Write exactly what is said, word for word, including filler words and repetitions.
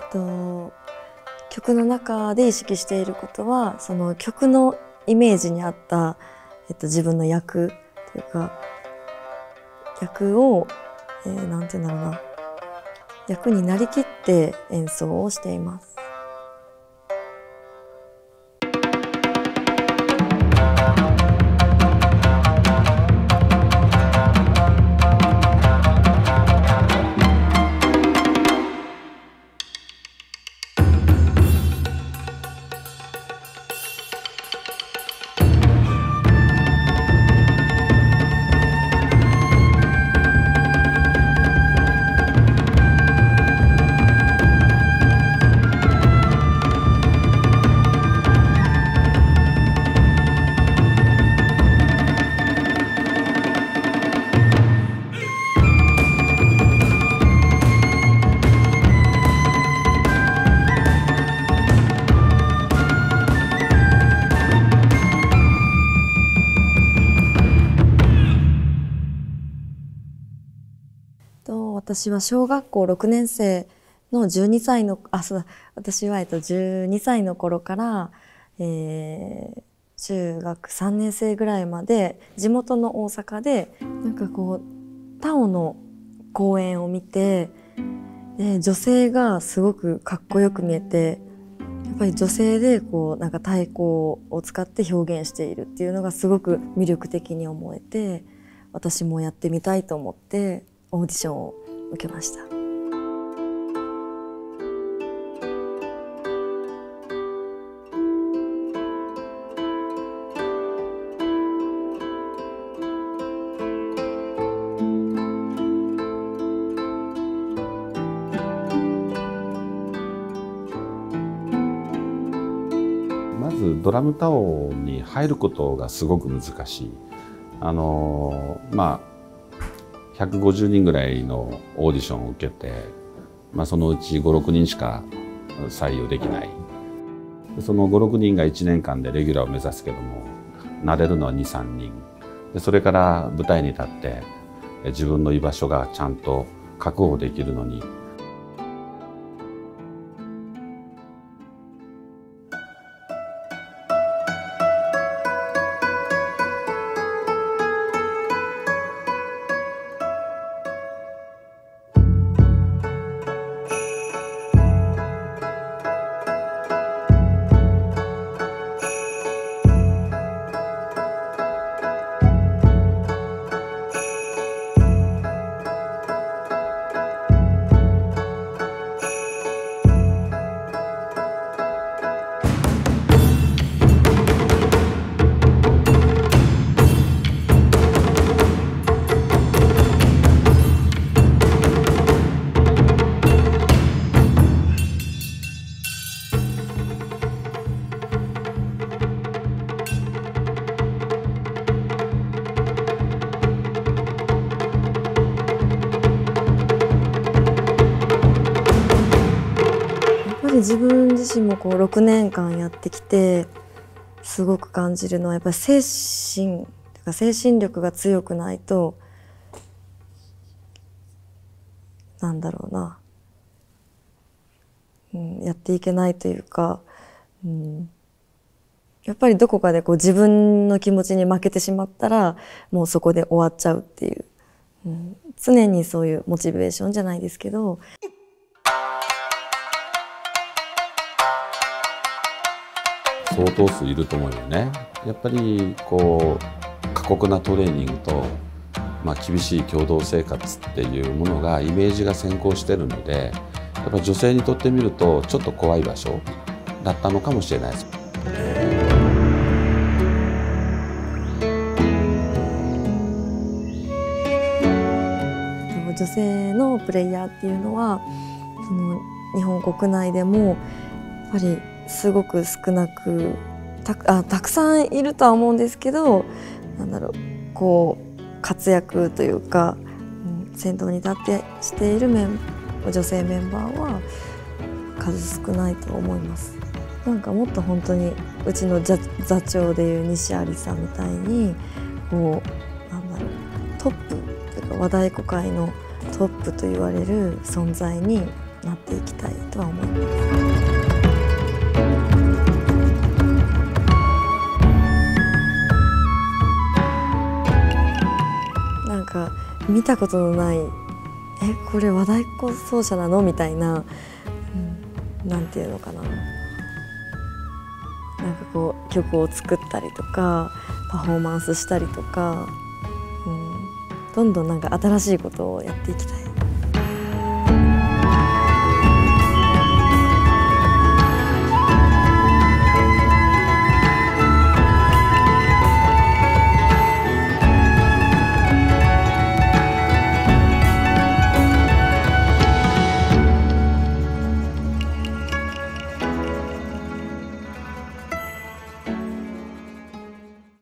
と曲の中で意識していることは、その曲のイメージに合った、えっと、自分の役というか役を、えー、なんていうんだろうな、役になりきって演奏をしています。私は小学校ろくねん生のじゅうにさいのあそうだ私はえっとじゅうにさいの頃から、えー、中学さんねん生ぐらいまで地元の大阪でなんかこうタオの公演を見て、で女性がすごくかっこよく見えて、やっぱり女性でこうなんか太鼓を使って表現しているっていうのがすごく魅力的に思えて、私もやってみたいと思ってオーディションを受けました。 まずドラムタオに入ることがすごく難しい。あのまあひゃくごじゅうにんぐらいのオーディションを受けて、まあ、そのうちご、ろくにんしか採用できない。そのご、ろくにんがいちねんかんでレギュラーを目指すけども、なれるのはに、さんにんで、それから舞台に立って自分の居場所がちゃんと確保できるのに、自分自身もこうろくねんかんやってきてすごく感じるのは、やっぱり精神とか精神力が強くないと、なんだろうな、うん、やっていけないというか、うん、やっぱりどこかでこう自分の気持ちに負けてしまったらもうそこで終わっちゃうっていう、うん、常にそういうモチベーションじゃないですけど。 相当数いると思うよね。やっぱりこう過酷なトレーニングと、まあ、厳しい共同生活っていうものがイメージが先行してるので、やっぱり女性にとってみるとちょっと怖い場所だったのかもしれないです。 女性のプレイヤーっていうのはその日本国内でもやっぱりすごく少なく た, あたくさんいるとは思うんですけど、なんだろう、こう活躍というか、うん、先頭に立ってしているメン女性メンバーは数少ないと思います。なんかもっと本当にうちの座, 座長でいう西有さんみたいにこうなんだろう、トップというか和太鼓界のトップと言われる存在になっていきたいとは思います。なんか見たことのない、えこれ和太鼓奏者なのみたいな、うん、なんていうのかな、なんかこう曲を作ったりとかパフォーマンスしたりとか、うん、どんどんなんか新しいことをやっていきたい。